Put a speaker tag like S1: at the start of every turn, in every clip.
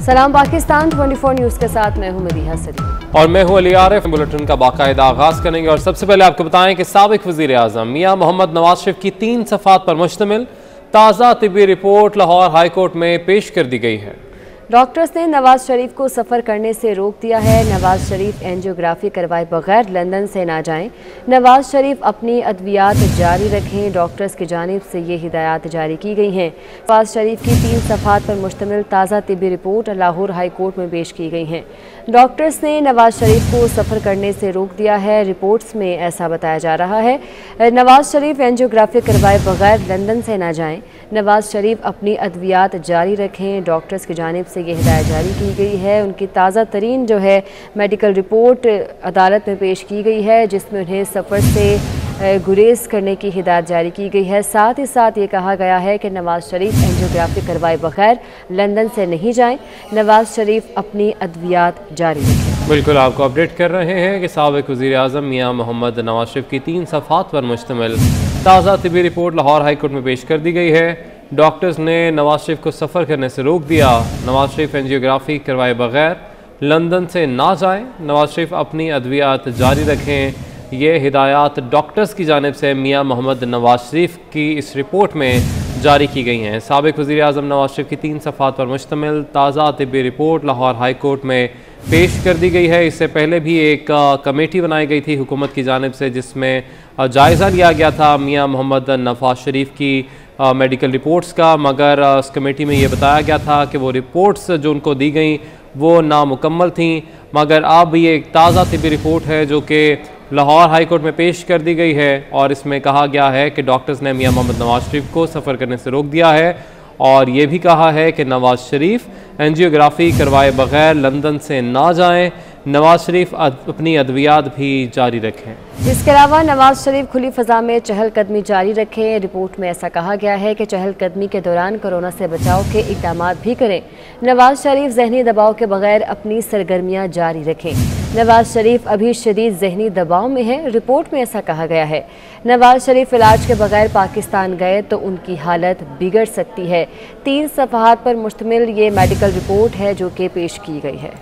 S1: सलाम पाकिस्तान 24 न्यूज़ के साथ मैं हूं मदीहा सलीम
S2: और मैं हूं अली आरिफ। बुलेटिन का बाकायदा आगाज करेंगे और सबसे पहले आपको बताएं कि साबिक वज़ीर आज़म मियां मोहम्मद नवाज शरीफ की 3 सफ़ात पर मुश्तमिल ताज़ा तिब्बी रिपोर्ट लाहौर हाई कोर्ट में पेश कर दी गई है।
S1: डॉक्टर्स ने नवाज शरीफ को सफ़र करने से रोक दिया है। नवाज शरीफ एंजियोग्राफी करवाए बगैर लंदन से ना जाएं। नवाज शरीफ अपनी अद्वियात जारी रखें। डॉक्टर्स की जानिब से ये हिदायत जारी की गई हैं। नवाज शरीफ की 3 सफ़ात पर मुश्तमिल ताज़ा तिब्बी रिपोर्ट लाहौर हाई कोर्ट में पेश की गई हैं। डॉक्टर्स ने नवाज शरीफ को सफ़र करने से रोक दिया है। रिपोर्ट्स में ऐसा बताया जा रहा है नवाज शरीफ एंजियोग्राफी करवाए बगैर लंदन से ना जाएं। नवाज शरीफ अपनी अद्वियात जारी रखें। डॉक्टर्स की जानिब से ये हिदायत जारी की गई है। उनकी ताज़ा तरीन जो है मेडिकल रिपोर्ट अदालत में पेश की गई है, जिसमें उन्हें सफ़र से गुरेज करने की हिदायत जारी की गई है। साथ ही साथ ये कहा गया है कि नवाज शरीफ एंजियोग्राफी करवाए बगैर लंदन से नहीं जाएं। नवाज शरीफ अपनी अद्वियात जारी रखें।
S2: बिल्कुल आपको अपडेट कर रहे हैं कि साबिक वज़ीर आज़म मियां मोहम्मद नवाज शरीफ की 3 सफ़ात पर मुश्तमिल ताज़ा तिब्बी रिपोर्ट लाहौर हाई कोर्ट में पेश कर दी गई है। डॉक्टर्स ने नवाज शरीफ को सफ़र करने से रोक दिया। नवाज शरीफ एंजियोग्राफी करवाए बगैर लंदन से ना जाएं। नवाज शरीफ अपनी अद्वियात जारी रखें। ये हिदायत डॉक्टर्स की जानिब से मियां मोहम्मद नवाज शरीफ की इस रिपोर्ट में जारी की गई हैं। साबिक वज़ीर आज़म नवाज शरीफ की 3 सफ़ात पर मुश्तमिल ताज़ा तिब्बी रिपोर्ट लाहौर हाई कोर्ट में पेश कर दी गई है। इससे पहले भी एक कमेटी बनाई गई थी हुकूमत की जानिब से, जिसमें जायज़ा लिया गया था मियां मोहम्मद नवाज शरीफ की मेडिकल रिपोर्ट्स का, मगर उस कमेटी में ये बताया गया था कि वो रिपोर्ट्स जो उनको दी गई वो नामुकम्मल थी। मगर अब ये एक ताज़ा तिब्बी रिपोर्ट है जो कि लाहौर हाई कोर्ट में पेश कर दी गई है और इसमें कहा गया है कि डॉक्टर्स ने मियां मोहम्मद नवाज शरीफ को सफ़र करने से रोक दिया है और ये भी कहा है कि नवाज शरीफ एंजियोग्राफी करवाए बगैर लंदन से ना जाएं। नवाज शरीफ अपनी अद्वियात भी जारी रखें।
S1: इसके अलावा नवाज शरीफ खुली फ़ज़ा में चहलकदमी जारी रखें। रिपोर्ट में ऐसा कहा गया है कि चहलकदमी के दौरान कोरोना से बचाव के इक़दाम भी करें। नवाज शरीफ ज़हनी दबाव के बगैर अपनी सरगर्मियाँ जारी रखें। नवाज शरीफ अभी शदीद ज़हनी दबाव में है। रिपोर्ट में ऐसा कहा गया है नवाज शरीफ इलाज के बगैर पाकिस्तान गए तो उनकी हालत बिगड़ सकती है। 3 सफ़हात पर मुश्तमिल ये मेडिकल रिपोर्ट है जो कि पेश की गई है।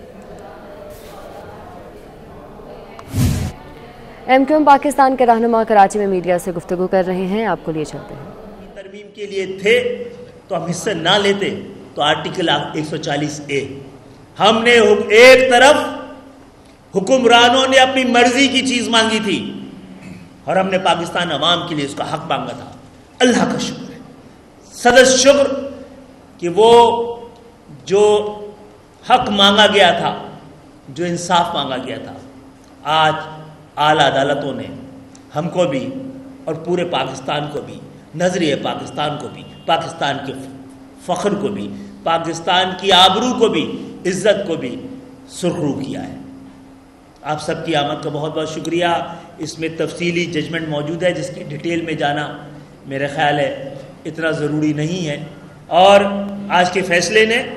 S1: MQM पाकिस्तान के रहनुमा कराची में मीडिया से गुफ्तगू कर रहे हैं, आपको लिए चलते हैं।
S3: तरमीम के लिए थे तो हम हिस्से ना लेते तो आर्टिकल 140A हमने एक तरफ हुक्मरानों ने अपनी मर्जी की चीज मांगी थी और हमने पाकिस्तान अवाम के लिए उसका हक मांगा था। अल्लाह का शुक्र है, सदर शुक्र कि वो जो हक मांगा गया था, जो इंसाफ मांगा गया था, आज आला अदालतों ने हमको भी और पूरे पाकिस्तान को भी, नजरिए पाकिस्तान को भी, पाकिस्तान के फ़ख्र को भी, पाकिस्तान की आबरू को भी, इज़्ज़त को भी सुरखरू किया है। आप सबकी आमद का बहुत बहुत शुक्रिया। इसमें तफसीली जजमेंट मौजूद है जिसकी डिटेल में जाना मेरे ख्याल है इतना ज़रूरी नहीं है। और आज के फैसले ने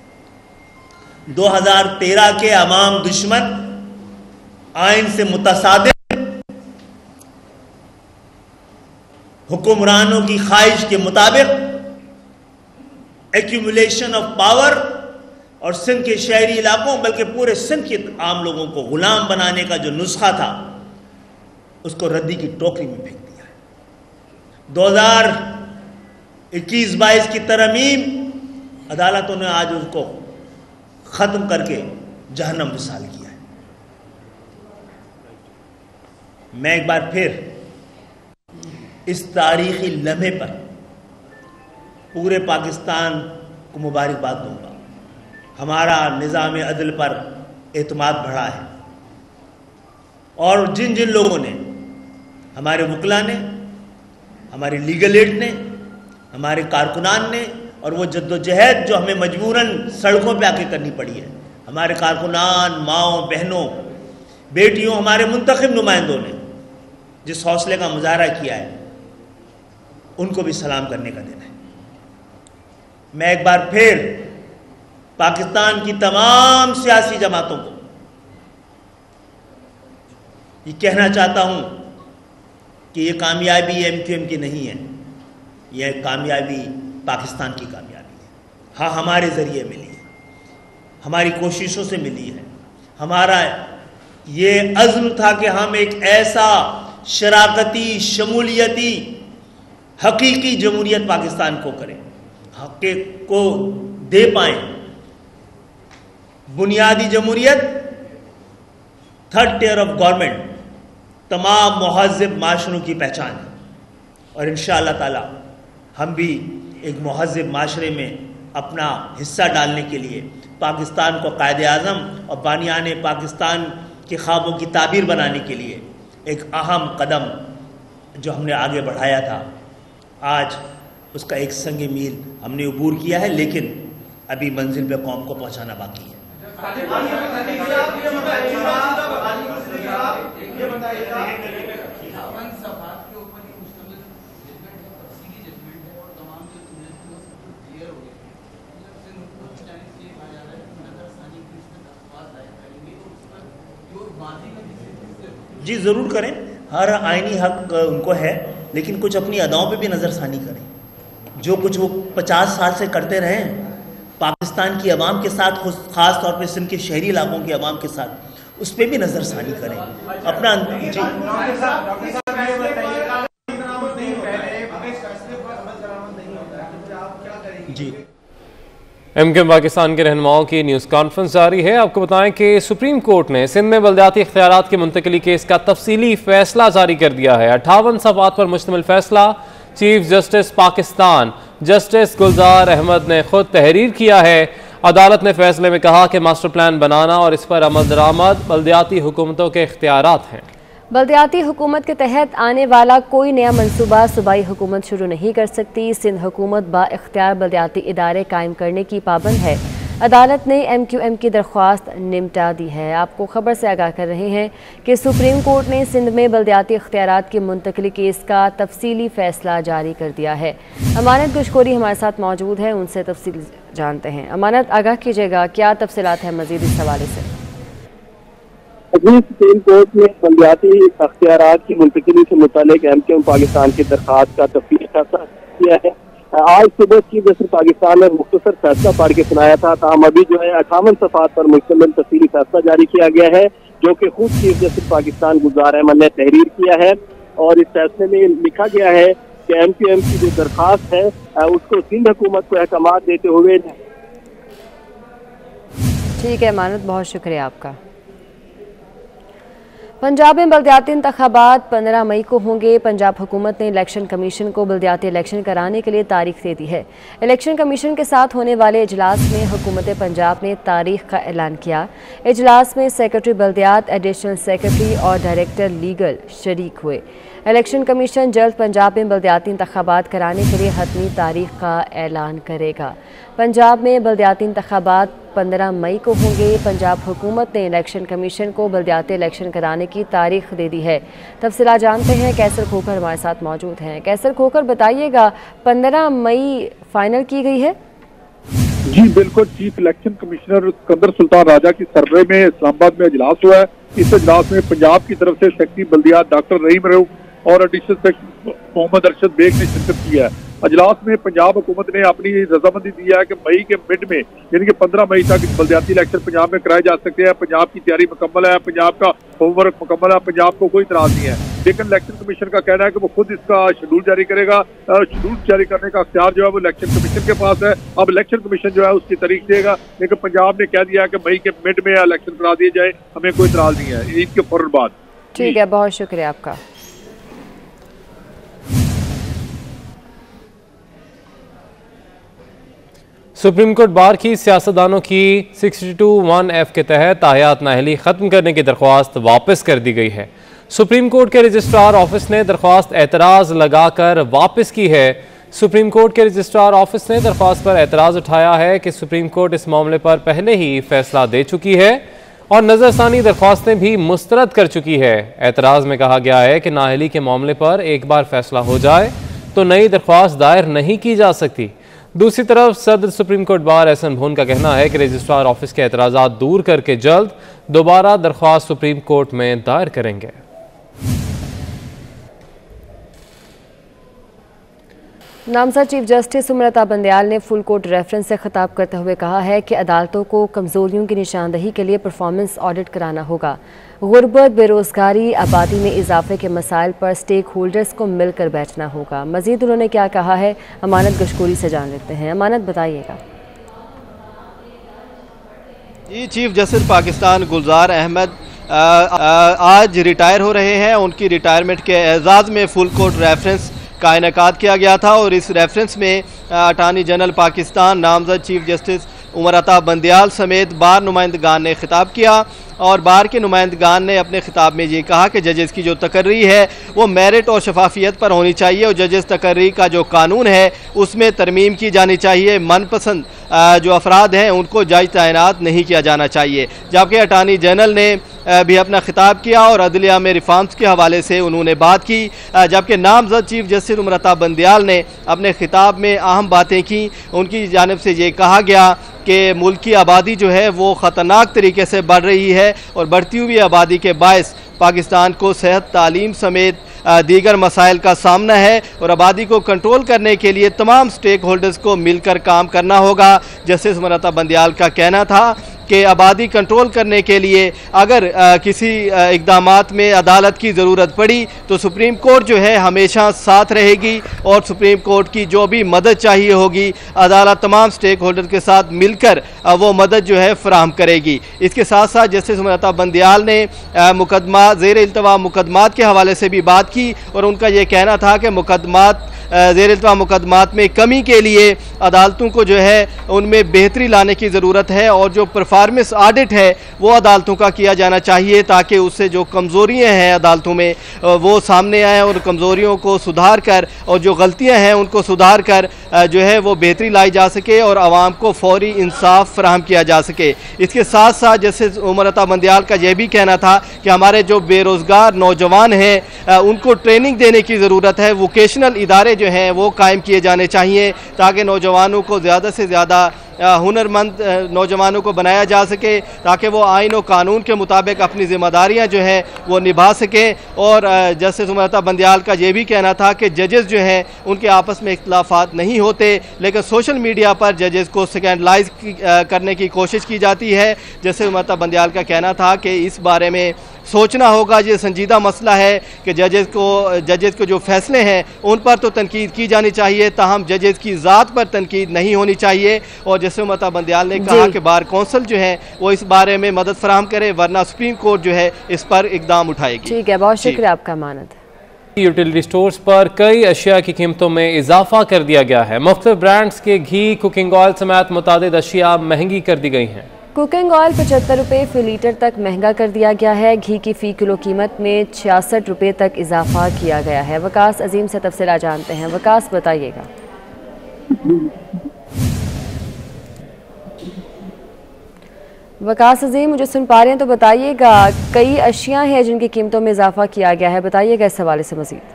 S3: 2013 के अवाम दुश्मन आइन से मुतसादिम हुक्मरानों की ख्वाहिश के मुताबिक एक्यूमुलेशन ऑफ पावर और सिंध के शहरी इलाकों बल्कि पूरे सिंध के आम लोगों को गुलाम बनाने का जो नुस्खा था उसको रद्दी की टोकरी में फेंक दिया है। 2021-22 की तरमीम अदालतों ने आज उसको ख़त्म करके जहन्नम विसाल किया। मैं एक बार फिर इस तारीखी लम्हे पर पूरे पाकिस्तान को मुबारकबाद दूंगा। हमारा निज़ाम अदल पर एतमाद बढ़ा है और जिन जिन लोगों ने, हमारे वकला ने, हमारे लीगल एड ने, हमारे कारकुनान ने और वो जद्दोजहद जो हमें मजबूरन सड़कों पे आके करनी पड़ी है, हमारे कारकुनान, माओ बहनों, बेटियों, हमारे मुंतखब नुमाइंदों ने जिस हौसले का मुजाहरा किया है, उनको भी सलाम करने का दिन है। मैं एक बार फिर पाकिस्तान की तमाम सियासी जमातों को ये कहना चाहता हूं कि ये कामयाबी MQM की नहीं है, यह कामयाबी पाकिस्तान की कामयाबी है। हाँ, हमारे ज़रिए मिली है। हमारी कोशिशों से मिली है। हमारा ये अज़्म था कि हम एक ऐसा शराकती, शमूलियती, हकीकी जमहूरियत पाकिस्तान को करें, हक़ को दे पाएं। बुनियादी जमहूरियत, थर्ड टियर ऑफ गवर्नमेंट तमाम मुहज़्ज़िब माशरों की पहचान है और इंशाअल्लाह ताला हम भी एक मुहज़्ज़िब माशरे में अपना हिस्सा डालने के लिए पाकिस्तान को कायदे आज़म और बानियाने पाकिस्तान के ख्वाबों की ताबीर बनाने के लिए एक अहम कदम जो हमने आगे बढ़ाया था, आज उसका एक संग मील हमने अबूर किया है, लेकिन अभी मंजिल पे कौम को पहुंचाना बाकी है। जी ज़रूर करें, हर आईनी हक उनको है, लेकिन कुछ अपनी अदाओं पे भी नज़रसानी करें। जो कुछ वो 50 साल से करते रहे पाकिस्तान की आवाम के साथ, ख़ास तौर पे सिंध के शहरी इलाकों की आवाम के साथ, उस पर भी नज़रसानी करें अपना। जी
S2: एमकेएम पाकिस्तान के रहनुमाओं की न्यूज़ कॉन्फ्रेंस जारी है। आपको बताएं कि सुप्रीम कोर्ट ने सिंध में बलदियाती इख्तियारात की मुंतकली केस का तफसीली फैसला जारी कर दिया है। 58 सफ़हात पर मुश्तमिल फैसला chief justice Pakistan justice Gulzar Ahmed ने खुद तहरीर किया है। अदालत ने फैसले में कहा कि मास्टर प्लान बनाना और इस पर अमल दरामद बलदियाती हुकूमतों के इख्तियारात हैं।
S1: बल्दियाती हुकूमत के तहत आने वाला कोई नया मनसूबा सूबाई हुकूमत शुरू नहीं कर सकती। सिंध हुकूमत बाइख्तियार बल्दियाती इदारे कायम करने की पाबंद है। अदालत ने MQM की दरख्वास्त निपटा दी है। आपको खबर से आगाह कर रहे हैं कि सुप्रीम कोर्ट ने सिंध में बल्दियाती इख्तियारात की मुंतकली केस का तफसीली फैसला जारी कर दिया है। अमानत गुशकोरी हमारे साथ मौजूद है, उनसे तफसील जानते हैं। अमानत, आगाह कीजिएगा, क्या तफसीलात है मजीद इस हवाले से?
S4: सुप्रीम कोर्ट ने बल्दियाती इख्तियारात की मुंतकली से मुतालिक MQM पाकिस्तान की दरख्वास्त का तफसीली फैसला किया है। आज सुबह चीफ जस्टिस पाकिस्तान ने मुख्तसर फैसला पढ़ के सुनाया था, ताहम अभी जो है 58 सफ़हात पर मुश्तमिल तफसीली फैसला जारी किया गया है, जो कि खुद चीफ जस्टिस पाकिस्तान गुलजार अहमद ने तहरीर किया है। और इस फैसले में लिखा गया है कि MQM की जो दरख्वास्त है उसको सिंध हुकूमत को अहकाम देते हुए।
S1: ठीक है मानत, बहुत शुक्रिया आपका। पंजाब में बल्दियाती इंतखाबात 15 मई को होंगे। पंजाब हुकूमत ने इलेक्शन कमीशन को बल्दियाती इलेक्शन कराने के लिए तारीख दे दी है। इलेक्शन कमीशन के साथ होने वाले इजलास में हुकूमत पंजाब ने तारीख का ऐलान किया। इजलास में सेक्रेटरी बल्दियात, एडिशनल सेक्रेटरी और डायरेक्टर लीगल शरीक हुए। इलेक्शन कमीशन जल्द पंजाब में बल्दियाती इंतखाबात कराने के लिए हतमी तारीख का ऐलान करेगा। पंजाब में बल्दियाती इंतखाबात 15 मई को होंगे। पंजाब हुकूमत ने इलेक्शन कमीशन को बल्दियाती इलेक्शन कराने की तारीख दे दी है। तफसीलात जानते हैं, कैसर खोकर हमारे साथ मौजूद हैं। कैसर खोकर, बताइएगा, 15 मई फाइनल की गई है?
S5: जी बिल्कुल, chief election commissioner Sikandar Sultan Raja की सरबराही में इस्लामाबाद में इजलास हुआ है। इस इजलास में पंजाब की तरफ से सेक्रेटरी बल्दियात डॉक्टर रहीम रऊफ और एडिशनल सेक्रेटरी मोहम्मद अरशद बेग ने शिरकत की है। अजलास में पंजाब हुकूमत ने अपनी रजामंदी दी है कि मई के मिड में, यानी कि 15 मई तक बल्दियाती इलेक्शन पंजाब में कराए जा सकते हैं। पंजाब की तैयारी मुकम्मल है, पंजाब का होमवर्क मुकम्मल है, पंजाब को कोई इतराज नहीं है। लेकिन इलेक्शन कमीशन का कहना है कि वो खुद इसका शेड्यूल जारी करेगा। शेड्यूल जारी करने का अख्तियार जो है वो इलेक्शन कमीशन के पास है। अब इलेक्शन कमीशन जो है उसकी तारीख देगा, लेकिन पंजाब ने कह दिया है कि मई के मिड में इलेक्शन करा दिए जाए, हमें कोई इतराज नहीं है ईद के फौरन बाद।
S1: ठीक है, बहुत शुक्रिया आपका।
S2: सुप्रीम कोर्ट बार की सियासतदानों की 62(1)F के तहत ताहियात नाअहली ख़त्म करने की दरख्वास्त वापस कर दी गई है। सुप्रीम कोर्ट के रजिस्ट्रार ऑफिस ने दरख्वास्त एतराज़ लगाकर वापस की है। सुप्रीम कोर्ट के रजिस्ट्रार ऑफिस ने दरख्वास्त पर एतराज़ उठाया है कि सुप्रीम कोर्ट इस मामले पर पहले ही फैसला दे चुकी है और नज़रसानी दरख्वास्तें भी मुस्तरद कर चुकी है। एतराज़ में कहा गया है कि नाअहली के मामले पर एक बार फैसला हो जाए तो नई दरख्वास्त दायर नहीं की जा सकती। दूसरी तरफ सदर सुप्रीम कोर्ट बार एहसन भून का कहना है कि रजिस्ट्रार ऑफिस के एतराज़ात दूर करके जल्द दोबारा दरख्वास्त सुप्रीम कोर्ट में दायर करेंगे।
S1: नामजद चीफ जस्टिस उमरता बंदयाल ने फुल कोर्ट रेफरेंस से खिताब करते हुए कहा है कि अदालतों को कमजोरियों की निशानदही के लिए परफॉर्मेंस ऑडिट कराना होगा। गुर्बत, बेरोजगारी, आबादी में इजाफे के मसाइल पर स्टेक होल्डर्स को मिलकर बैठना होगा। मजीद उन्होंने क्या कहा है, अमानत गशकोरी से जान लेते हैं। अमानत, बताइएगा।
S6: जी, चीफ जस्टिस पाकिस्तान गुलजार अहमद आज रिटायर हो रहे हैं। उनकी रिटायरमेंट के एजाज़ में फुल कोर्ट रेफरेंस का इनेकाद किया गया था और इस रेफरेंस में अटार्नी जनरल पाकिस्तान नामजद चीफ जस्टिस उमरता बंदयाल समेत बार नुमाइंदगान ने खिताब किया और बार के नुमाइंदगान ने अपने खिताब में ये कहा कि जजेस की जो तकर्री है वो मेरिट और शफाफियत पर होनी चाहिए और जजेस तकर्री का जो कानून है उसमें तरमीम की जानी चाहिए। मनपसंद जो अफराद हैं उनको जज तैनात नहीं किया जाना चाहिए। जबकि अटार्नी जनरल ने भी अपना खिताब किया और अदलिया में रिफॉर्म्स के हवाले से उन्होंने बात की। जबकि नामजद चीफ जस्टिस उमरता बंदयाल ने अपने खिताब में अहम बातें की। उनकी जानिब से ये कहा गया कि मुल्क की आबादी जो है वो ख़तरनाक तरीके से बढ़ रही है और बढ़ती हुई आबादी के बायस पाकिस्तान को सेहत, तालीम समेत दीगर मसाइल का सामना है और आबादी को कंट्रोल करने के लिए तमाम स्टेक होल्डर्स को मिलकर काम करना होगा। जस्टिस उमरता बंदयाल का कहना था कि आबादी कंट्रोल करने के लिए अगर किसी इक़दामात में अदालत की ज़रूरत पड़ी तो सुप्रीम कोर्ट जो है हमेशा साथ रहेगी और सुप्रीम कोर्ट की जो भी मदद चाहिए होगी अदालत तमाम स्टेक होल्डर के साथ मिलकर वो मदद जो है फराहम करेगी। इसके साथ साथ जस्टिस उमरता बंदयाल ने मुकदमा ज़ेर इल्तवा मुकदमात के हवाले से भी बात की और उनका ये कहना था कि मुकदमात ज़ेर इल्तवा मुकदमात में कमी के लिए अदालतों को जो है उनमें बेहतरी लाने की ज़रूरत है और जो परफॉर्मेंस ऑडिट है वो अदालतों का किया जाना चाहिए ताकि उससे जो कमज़ोरियाँ हैं अदालतों में वो सामने आएँ और कमज़ोरियों को सुधार कर और जो गलतियाँ हैं उनको सुधार कर जो है वो बेहतरी लाई जा सके और आवाम को फौरी इंसाफ फराहम किया जा सके। इसके साथ साथ जैसे उमरता बंदयाल का यह भी कहना था कि हमारे जो बेरोज़गार नौजवान हैं उनको ट्रेनिंग देने की ज़रूरत है। वोकेशनल इदारे जो हैं वो कायम किए जाने चाहिए ताकि नौजवानों को ज़्यादा से ज़्यादा हुनरमंद नौजवानों को बनाया जा सके ताकि वो आइन और कानून के मुताबिक अपनी ज़िम्मेदारियाँ जो हैं वो निभा सकें। और जस्टिस उमरता बंदयाल का ये भी कहना था कि जजेस जो हैं उनके आपस में इख्तिलाफात नहीं होते लेकिन सोशल मीडिया पर जजेस को स्कैंडलाइज करने की कोशिश की जाती है। जस्टिस उमरता बंदयाल का कहना था कि इस बारे में सोचना होगा, ये संजीदा मसला है कि जजेस को जो फैसले हैं उन पर तो तनकीद की जानी चाहिए ताहम जजेस की ज़ात पर तनकीद नहीं होनी चाहिए। और जैसे उमरता बंदयाल ने कहा कि बार कौंसिल जो है वो इस बारे में मदद फराहम करे वरना सुप्रीम कोर्ट जो है इस पर इकदाम उठाएगी।
S1: ठीक है, बहुत शुक्रिया आपका अमानत।
S2: यूटिलिटी स्टोर्स पर कई अशिया की कीमतों में इजाफा कर दिया गया है। मुख्तलिफ ब्रांड्स के घी, कुकिंग ऑयल समेत मुतादिद अशिया महंगी कर दी गई हैं।
S1: कुकिंग ऑयल 75 रुपये फ़ी लीटर तक महंगा कर दिया गया है। घी की फ़ी किलो कीमत में 66 रुपये तक इजाफा किया गया है। वकास अजीम से तफसीलात जानते हैं। वकास, बताइएगा। वकास अजीम, मुझे सुन पा रहे हैं तो बताइएगा, कई अशिया हैं जिनकी कीमतों में इजाफा किया गया है, बताइएगा इस हवाले से मजीद।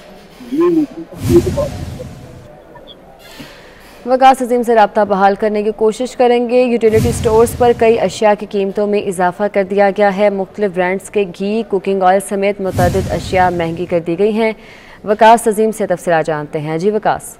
S1: वकास अजीम से रब्ता बहाल करने की कोशिश करेंगे। यूटिलिटी स्टोर्स पर कई अशिया की कीमतों में इजाफा कर दिया गया है। मुख्तलिफ ब्रांड्स के घी, कुकिंग ऑयल समेत मुतअद्दिद अशिया महंगी कर दी गई हैं। वकास अजीम से तफसीलात जानते हैं। जी वकास।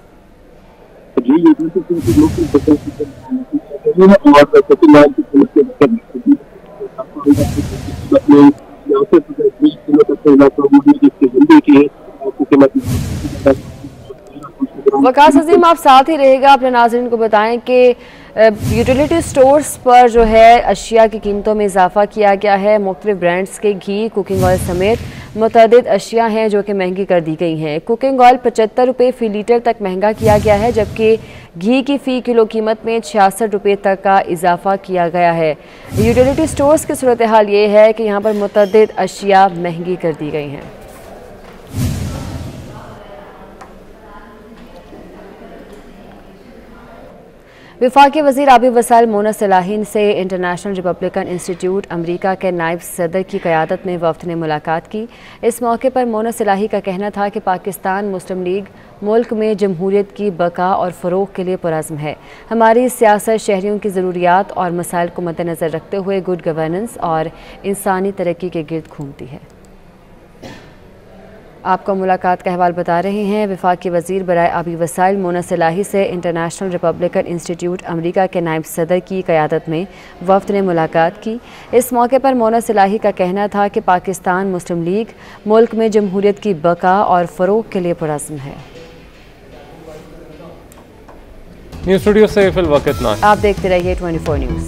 S1: वकास अजीम, आप साथ ही रहेगा, अपने नाज़रीन को बताएं कि यूटिलिटी स्टोर्स पर जो है अशिया की कीमतों में इजाफा किया गया है। मुख्तलिफ ब्रांड्स के घी, कुकिंग ऑयल समेत मुतअद्दिद अशिया हैं जो कि महंगी कर दी गई हैं। कुकिंग ऑयल 75 रुपये फ़ी लीटर तक महंगा किया गया है, जबकि घी की फ़ी किलो कीमत में 66 रुपये तक का इजाफा किया गया है। यूटिलिटी स्टोर्स की सूरत हाल ये है कि यहाँ पर मुतअद्दिद अशिया महंगी कर दी गई हैं। वफाकी वज़ीर आबी वसाइल मोना सलाहीन से इंटरनेशनल रिपब्लिकन इंस्टीट्यूट अमरीका के नायब सदर की क़यादत में वफ़द ने मुलाकात की। इस मौके पर मोना सलाही का कहना था कि पाकिस्तान मुस्लिम लीग मुल्क में जमहूरियत की बका और फ़रोग़ के लिए पुरज़्म है। हमारी सियासत शहरियों की ज़रूरियात और मसाइल को मद्देनज़र रखते हुए गुड गवर्नेंस और इंसानी तरक्की के गिर्द घूमती है। आपको मुलाकात का अहवाल बता रहे हैं। वफाकी वज़ीर बराए आबी वसाइल मोना सलाही से इंटरनेशनल रिपब्लिकन इंस्टीट्यूट अमरीका के नायब सदर की क़यादत में वफ़द ने मुलाकात की। इस मौके पर मोना सलाही का कहना था कि पाकिस्तान मुस्लिम लीग मुल्क में जमहूरियत की बका और फ़रोग़ के लिए पुरअज़्म है।
S2: न्यूज़ स्टूडियो से फिल वक्त ना
S1: आप देखते रहिए 24 न्यूज़।